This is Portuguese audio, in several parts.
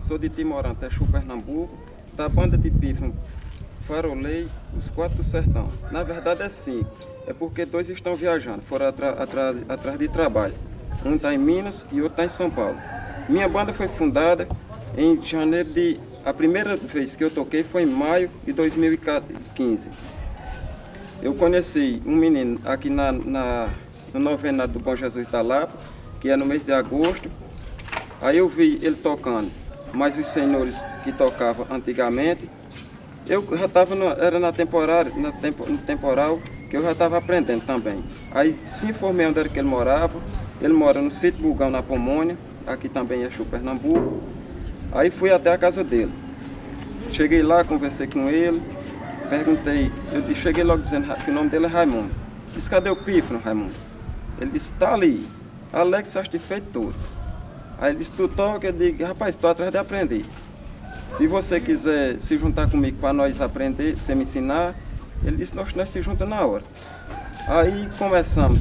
sou de Timorã, Texu, Pernambuco, da banda de pífano Farolei, os 4 do Sertão. Na verdade é 5, é porque 2 estão viajando, foram atrás de trabalho. Um está em Minas e outro está em São Paulo. Minha banda foi fundada em janeiro de... A primeira vez que eu toquei foi em maio de 2015. Eu conheci um menino aqui no novenário do Bom Jesus da Lapa, que é no mês de agosto. Aí eu vi ele tocando, mas os senhores que tocavam antigamente, eu já estava, era no temporal, que eu já estava aprendendo também. Aí se informei onde era que ele morava. Ele mora no sítio Bugão, na Pomônia, aqui também é Exu, Pernambuco. Aí fui até a casa dele. Cheguei lá, conversei com ele, perguntei, eu cheguei logo dizendo que o nome dele é Raimundo. Disse, cadê o pífano, Raimundo? Ele disse, tá ali, Alex satisfeito todo. Aí ele disse, tu toca? Eu digo, rapaz, estou atrás de aprender. Se você quiser se juntar comigo para nós aprender, você me ensinar, ele disse, nós se juntamos na hora. Aí começamos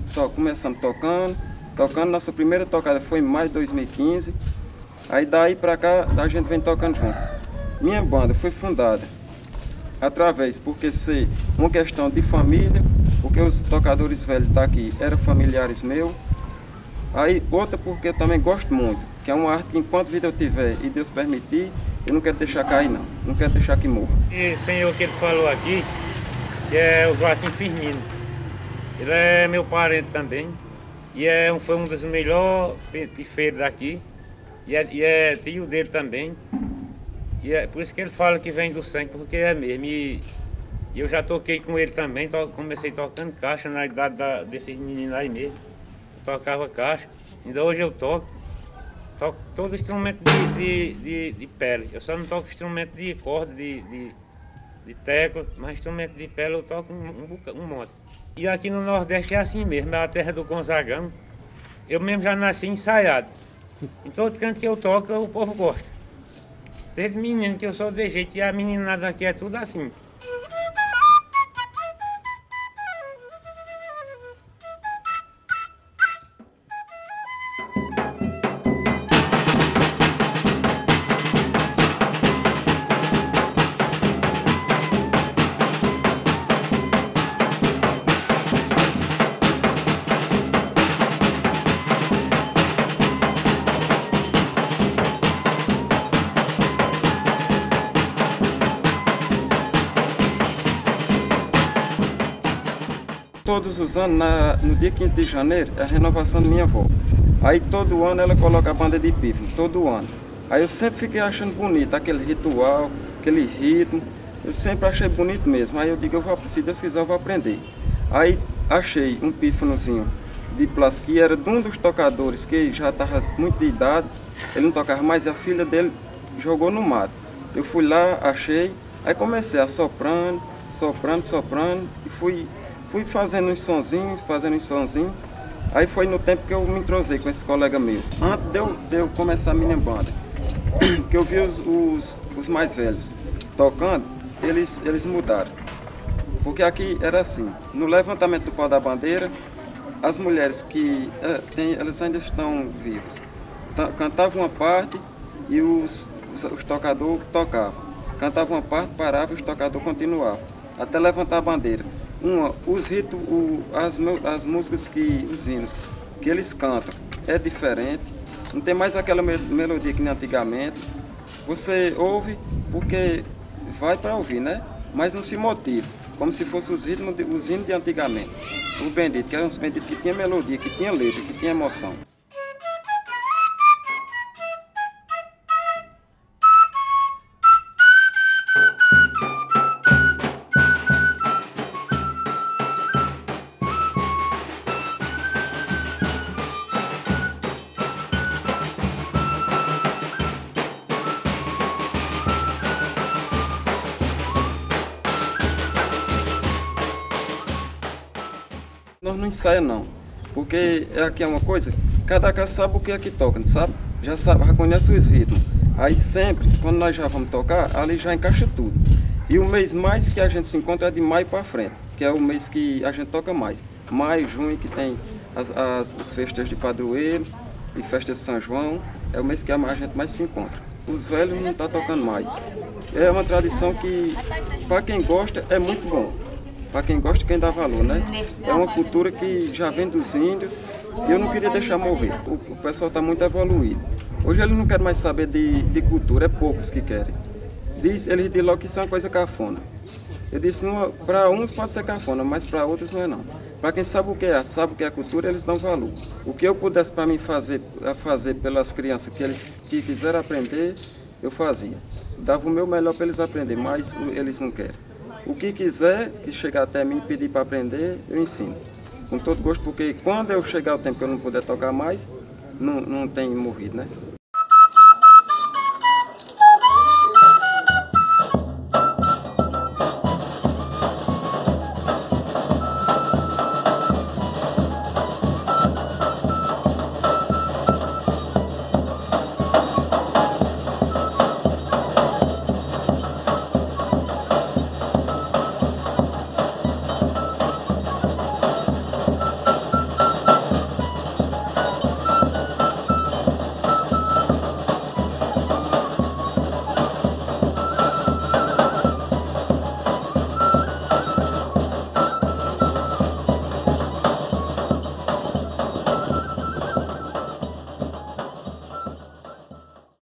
tocando, nossa primeira tocada foi em maio de 2015. Aí daí para cá a gente vem tocando junto. Minha banda foi fundada porque ser uma questão de família, porque os tocadores velhos daqui eram familiares meus. Aí outra porque eu também gosto muito, que é uma arte que enquanto vida eu tiver e Deus permitir, eu não quero deixar cair não quero deixar que morra. E senhor que ele falou aqui, que é o Joaquim Firmino, ele é meu parente também, e foi um dos melhores pifeiros daqui, e é tio dele também, e é por isso que ele fala que vem do sangue, porque é mesmo. E eu já toquei com ele também, comecei tocando caixa na idade desses meninos aí mesmo. Tocava caixa, ainda hoje eu toco todo instrumento de pele. Eu só não toco instrumento de corda, de tecla, mas instrumento de pele eu toco um monte. E aqui no Nordeste é assim mesmo, é a terra do Gonzagão. Eu mesmo já nasci ensaiado. Em todo canto que eu toco, o povo gosta. Desde menino que eu sou de jeito, e a meninada aqui é tudo assim. Todos os anos, no dia 15 de janeiro, é a renovação da minha avó. Aí todo ano ela coloca a banda de pífano, todo ano. Aí eu sempre fiquei achando bonito aquele ritual, aquele ritmo. Eu sempre achei bonito mesmo. Aí eu digo, se Deus quiser eu vou aprender. Aí achei um pífanozinho de plástico, que era de um dos tocadores que já estava muito de idade. Ele não tocava mais e a filha dele jogou no mato. Eu fui lá, achei, aí comecei a soprando e fui fazendo uns sonzinhos. Aí foi no tempo que eu me entrosei com esse colega meu. Antes de eu começar a minha banda, que eu vi os mais velhos tocando, eles mudaram. Porque aqui era assim, no levantamento do pau da bandeira, as mulheres elas ainda estão vivas, cantavam uma parte e os tocadores tocavam. Cantavam uma parte, parava e os tocadores continuavam, até levantar a bandeira. Os ritos, as músicas os hinos que eles cantam é diferente, não tem mais aquela melodia que nem antigamente. Você ouve porque vai para ouvir, né? Mas não se motiva, como se fossem os hinos de antigamente. O bendito, que eram os benditos que tinha melodia, que tinha letra, que tinha emoção. Nós não ensaiamos não, porque aqui é uma coisa, cada casa sabe o que é que toca, sabe? Já conhece os ritmos. Aí sempre, quando nós já vamos tocar, ali já encaixa tudo. E o mês mais que a gente se encontra é de maio para frente, que é o mês que a gente toca mais. Maio, junho, que tem as festas de padroeiro e festas de São João, é o mês que a gente mais se encontra. os velhos não estão tocando mais. É uma tradição que, para quem gosta, é muito bom. Para quem gosta, quem dá valor, né? É uma cultura que já vem dos índios e eu não queria deixar morrer. O pessoal está muito evoluído. Hoje eles não querem mais saber de cultura, é poucos que querem. Eles dizem logo que isso é uma coisa cafona. Eu disse, para uns pode ser cafona, mas para outros não é não. Para quem sabe o que é arte, sabe o que é cultura, eles dão valor. O que eu pudesse para mim fazer pelas crianças que quiseram aprender, eu fazia. Dava o meu melhor para eles aprenderem, mas eles não querem. O que quiser, que chegar até mim e pedir para aprender, eu ensino. Com todo gosto, porque quando eu chegar ao tempo que eu não puder tocar mais, não tem morrido, né?